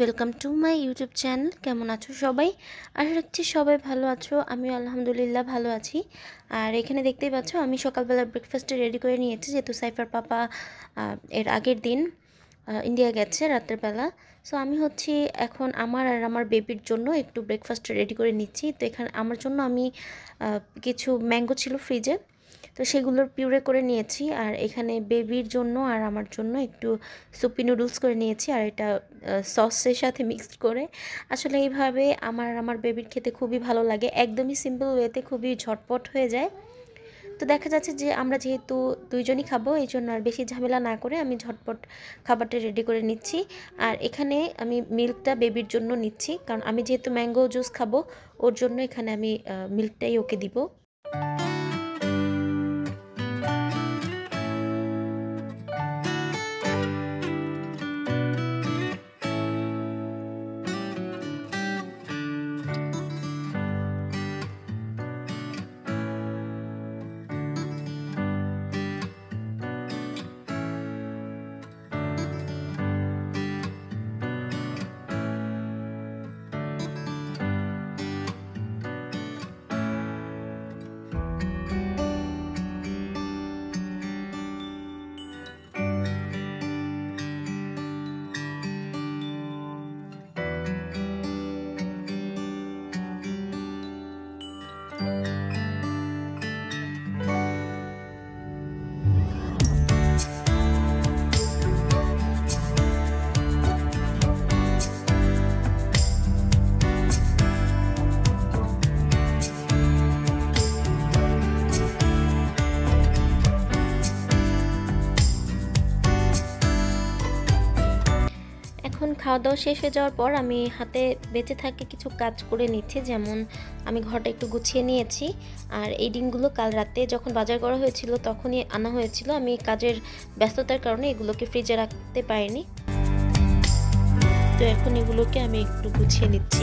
Welcome to my YouTube channel. কেমন আছো সবাই? আশা রাখছি সবাই ভালো আছো। আমি আলহামদুলিল্লাহ ভালো আছি। আর এখানে দেখতেই পাচ্ছ আমি সকালবেলা ব্রেকফাস্টে রেডি করে নিয়েছি, যেহেতু সাইফার পাপা এর আগের দিন ইন্ডিয়া গেছে রাতের বেলা। সো আমি হচ্ছি এখন আমার আর আমার বেবির জন্য একটু ব্রেকফাস্ট রেডি করে নিচ্ছি। তো এখানে আমার জন্য আমি কিছু ম্যাঙ্গো ছিল ফ্রিজে, তো সেগুলোর পিউরে করে নিয়েছি। আর এখানে বেবির জন্য আর আমার জন্য একটু সুপি নুডলস করে নিয়েছি, আর এটা সসের সাথে মিক্সড করে। আসলে এইভাবে আমার বেবির খেতে খুবই ভালো লাগে, একদমই সিম্পল ওয়েতে খুবই ঝটপট হয়ে যায়। তো দেখা যাচ্ছে যে আমরা যেহেতু দুইজনই খাবো, এই জন্য আর বেশি ঝামেলা না করে আমি ঝটপট খাবারটা রেডি করে নিচ্ছি। আর এখানে আমি মিল্কটা বেবির জন্য নিচ্ছি, কারণ আমি যেহেতু ম্যাঙ্গো জুস খাবো, ওর জন্য এখানে আমি মিল্কটাই ওকে দিব। এখন খাওয়া দাওয়া শেষ হয়ে যাওয়ার পর আমি হাতে বেঁচে থাকে কিছু কাজ করে নিচ্ছি, যেমন আমি ঘরটা একটু গুছিয়ে নিয়েছি। আর এই ডিমগুলো কাল রাতে যখন বাজার করা হয়েছিল তখনই আনা হয়েছিল, আমি কাজের ব্যস্ততার কারণে এগুলোকে ফ্রিজে রাখতে পারিনি। তো এখন এগুলোকে আমি একটু গুছিয়ে নিচ্ছি।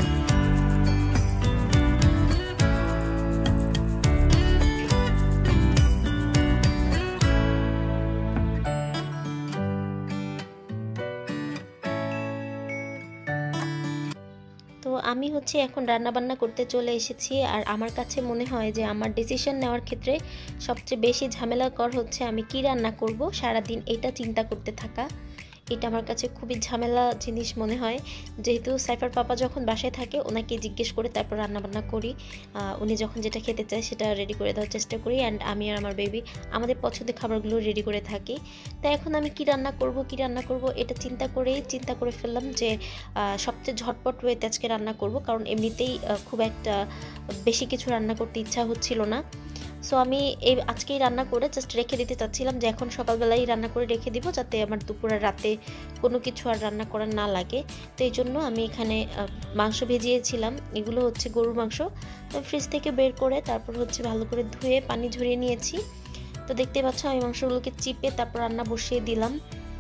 তো আমি হচ্ছে এখন রান্নাবান্না করতে চলে এসেছি। আর আমার কাছে মনে হয় যে আমার ডিসিশন নেওয়ার ক্ষেত্রে সবচেয়ে বেশি ঝামেলাকর হচ্ছে আমি কি রান্না করব সারাদিন এটা চিন্তা করতে থাকা। এটা আমার কাছে খুবই ঝামেলা জিনিস মনে হয়, যেহেতু সাইফার পাপা যখন বাসায় থাকে ওনাকে জিজ্ঞেস করে তারপর রান্নাবান্না করি। উনি যখন যেটা খেতে চায় সেটা রেডি করে দেওয়ার চেষ্টা করি, অ্যান্ড আমি আর আমার বেবি আমাদের পছন্দের খাবারগুলো রেডি করে থাকি। তাই এখন আমি কি রান্না করব এটা চিন্তা করে ফেললাম যে সবচেয়ে ঝটপট ওয়েতে আজকে রান্না করব, কারণ এমনিতেই খুব একটা বেশি কিছু রান্না করতে ইচ্ছা হচ্ছিল না। সো আমি আজকেই রান্না করে জাস্ট রেখে দিতে চাচ্ছিলাম, যে এখন সকালবেলাই রান্না করে রেখে দিব, যাতে আমার দুপুরের রাতে কোনো কিছু আর রান্না করার না লাগে। তো এই জন্য আমি এখানে মাংস ভেজিয়েছিলাম, এগুলো হচ্ছে গরুর মাংস। তো ফ্রিজ থেকে বের করে তারপর হচ্ছে ভালো করে ধুয়ে পানি ঝরিয়ে নিয়েছি। তো দেখতে পাচ্ছ আমি মাংসগুলোকে চিপে তারপর রান্না বসিয়ে দিলাম।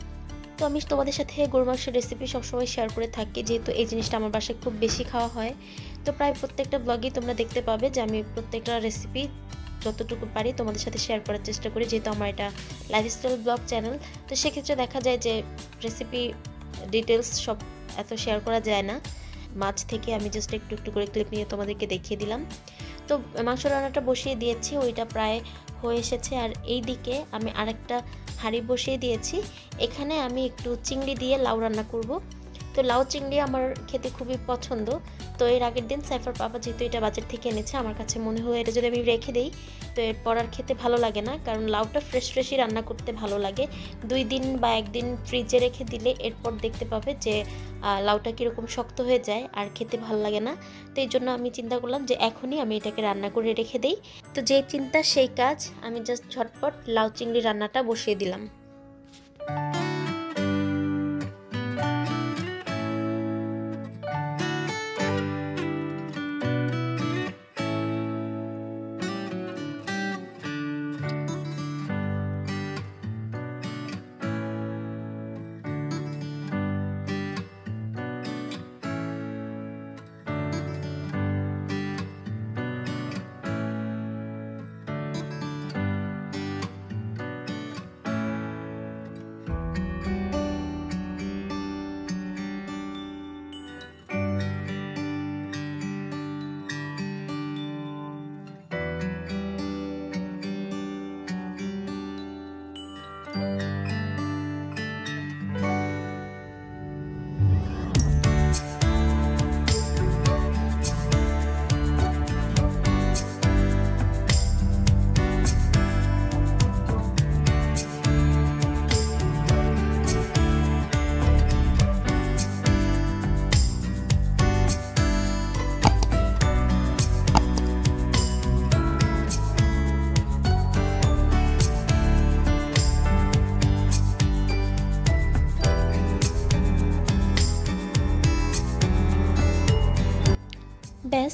তো আমি তোমাদের সাথে গরুর মাংসের রেসিপি সবসময় শেয়ার করে থাকি, যেহেতু এই জিনিসটা আমার বাসায় খুব বেশি খাওয়া হয়। তো প্রায় প্রত্যেকটা ব্লগেই তোমরা দেখতে পাবে যে আমি প্রত্যেকটা রেসিপি যতটুকু পারি তোমাদের সাথে শেয়ার করার চেষ্টা করি, যেহেতু আমার এটা লাইফস্টাইল ব্লগ চ্যানেল। তো সেক্ষেত্রে দেখা যায় যে রেসিপি ডিটেলস সব এত শেয়ার করা যায় না, মাছ থেকে আমি জাস্ট একটু একটু করে ক্লিপ নিয়ে তোমাদেরকে দেখিয়ে দিলাম। তো মাংস রান্নাটা বসিয়ে দিয়েছি, ওইটা প্রায় হয়ে এসেছে। আর এই দিকে আমি আরেকটা হাঁড়ি বসিয়ে দিয়েছি, এখানে আমি একটু চিংড়ি দিয়ে লাউ রান্না করব। তো লাউ চিংড়ি আমার খেতে খুবই পছন্দ। তো এর আগের দিন সাইফার পাপা যেহেতু এটা বাজার থেকে এনেছে, আমার কাছে মনে হলো এটা যদি আমি রেখে দিই তো এরপর আর খেতে ভালো লাগে না, কারণ লাউটা ফ্রেশই রান্না করতে ভালো লাগে। 2 দিন বা 1 দিন ফ্রিজে রেখে দিলে এরপর দেখতে পাবে যে লাউটা কীরকম শক্ত হয়ে যায় আর খেতে ভালো লাগে না। তো এই জন্য আমি চিন্তা করলাম যে এখনই আমি এটাকে রান্না করে রেখে দিই। তো যেই চিন্তা সেই কাজ, আমি জাস্ট ঝটপট লাউ চিংড়ি রান্নাটা বসিয়ে দিলাম।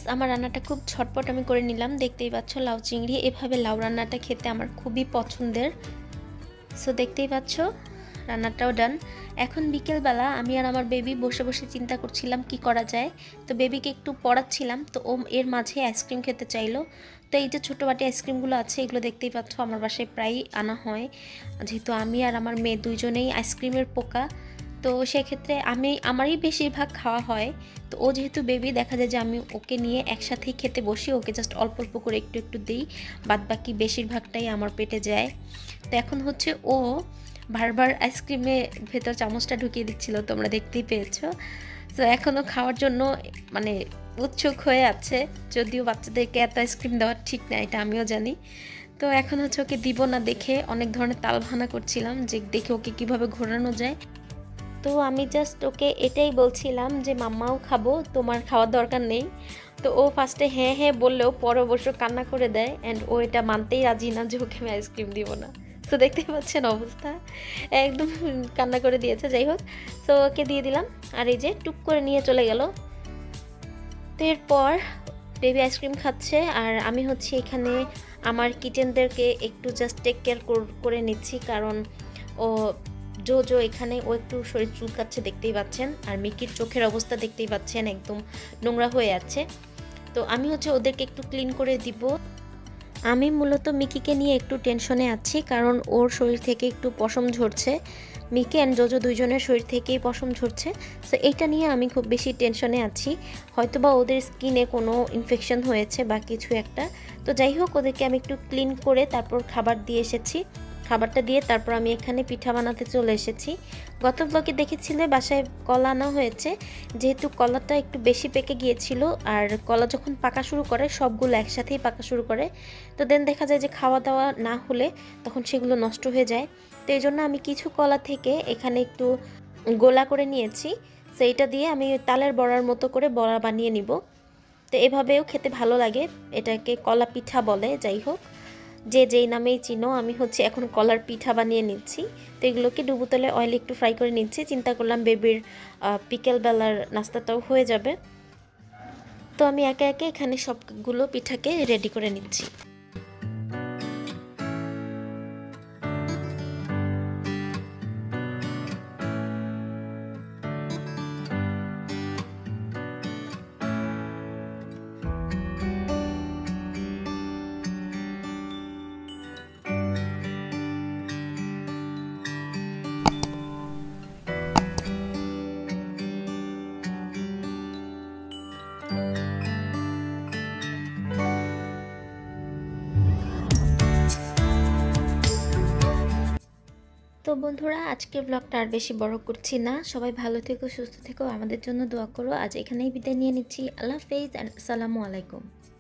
আমার রান্নাটা খুব ঝটপট আমি করে নিলাম। দেখতেই পাচ্ছ লাউ চিংড়ি। এভাবে লাউ রান্নাটা খেতে আমার খুবই পছন্দের। সো দেখতেই পাচ্ছ রান্নাটাও ডান। এখন বিকেলবেলা আমি আর আমার বেবি বসে বসে চিন্তা করছিলাম কি করা যায়। তো বেবিকে একটু পড়াচ্ছিলাম, তো ও এর মাঝে আইসক্রিম খেতে চাইলো। তো এই যে ছোটো বাটি আইসক্রিমগুলো আছে, এগুলো দেখতেই পাচ্ছ আমার বাসায় প্রায়ই আনা হয়, যেহেতু আমি আর আমার মেয়ে দুইজনেই আইসক্রিমের পোকা। তো সেক্ষেত্রে আমারই বেশিরভাগ খাওয়া হয়। তো ও যেহেতু বেবি, দেখা যায় যে আমি ওকে নিয়ে একসাথেই খেতে বসি, ওকে জাস্ট অল্প অল্প করে একটু একটু দিই, বাদ বাকি বেশিরভাগটাই আমার পেটে যায়। তো এখন হচ্ছে ও বারবার আইসক্রিমে ভেতর চামচটা ঢুকিয়ে দিচ্ছিল, তোমরা দেখতেই পেয়েছো। তো এখনও খাওয়ার জন্য মানে উৎসুক হয়ে আছে, যদিও বাচ্চাদেরকে এত আইসক্রিম দেওয়া ঠিক না, এটা আমিও জানি। তো এখন হচ্ছে ওকে দিব না দেখে অনেক ধরনের তালভানা করছিলাম যে দেখে ওকে কিভাবে ঘোরানো যায়। তো আমি জাস্ট ওকে এটাই বলছিলাম যে মাম্মাও খাবো, তোমার খাওয়ার দরকার নেই। তো ও ফার্স্টে হ্যাঁ হ্যাঁ বললেও পরে অবশ্য কান্না করে দেয়, অ্যান্ড ও এটা মানতেই রাজি না যে ওকে আমি আইসক্রিম দিব না। তো দেখতেই পাচ্ছেন অবস্থা, একদম কান্না করে দিয়েছে। যাই হোক, তো ওকে দিয়ে দিলাম, আর এই যে টুক করে নিয়ে চলে গেল। তো এরপর বেবি আইসক্রিম খাচ্ছে, আর আমি হচ্ছে এখানে আমার কিচেনদেরকে একটু জাস্ট টেক কেয়ার করে নিচ্ছি, কারণ ও জো এখানে ও একটু শরীর চুলকাচ্ছে দেখতেই পাচ্ছেন, আর মিকির চোখের অবস্থা দেখতেই পাচ্ছেন একদম নোংরা হয়ে আছে। তো আমি হচ্ছে ওদেরকে একটু ক্লিন করে দিব। আমি মূলত মিকিকে নিয়ে একটু টেনশনে আছি, কারণ ওর শরীর থেকে একটু পশম ঝরছে। মিকি অ্যান্ড জোজো দুইজনের শরীর থেকেই পশম ঝরছে। সো এইটা নিয়ে আমি খুব বেশি টেনশনে আছি, হয়তোবা ওদের স্কিনে কোনো ইনফেকশন হয়েছে বা কিছু একটা। তো যাই হোক, ওদেরকে আমি একটু ক্লিন করে তারপর খাবার দিয়ে এসেছি। খাবারটা দিয়ে তারপর আমি এখানে পিঠা বানাতে চলে এসেছি। গত ব্লগে দেখেছিলে বাসায় কলা আনা হয়েছে, যেহেতু কলাটা একটু বেশি পেকে গিয়েছিল, আর কলা যখন পাকা শুরু করে সবগুলো একসাথেই পাকা শুরু করে, তো দেন দেখা যায় যে খাওয়া দাওয়া না হলে তখন সেগুলো নষ্ট হয়ে যায়। তো এই জন্য আমি কিছু কলা থেকে এখানে একটু গোলা করে নিয়েছি। তো এইটা দিয়ে আমি তালের বড়ার মতো করে বড়া বানিয়ে নিব। তো এভাবেও খেতে ভালো লাগে, এটাকে কলা পিঠা বলে। যাই হোক, যে যেই নামেই চিনো, আমি হচ্ছে এখন কলার পিঠা বানিয়ে নিচ্ছি। তো এগুলোকে ডুবো তেলে অয়েলে একটু ফ্রাই করে নিচ্ছি। চিন্তা করলাম বেবির বিকেলবেলার নাস্তাটাও হয়ে যাবে। তো আমি একে একে এখানে সবগুলো পিঠাকে রেডি করে নিচ্ছি। তো বন্ধুরা, আজকের ব্লগটা আর বেশি বড় করছি না। সবাই ভালো থেকো, সুস্থ থেকো, আমাদের জন্য দোয়া করো। আজ এখানেই বিদায় নিয়ে নিচ্ছি। আল্লাহ হাফেজ, আসসালামু আলাইকুম।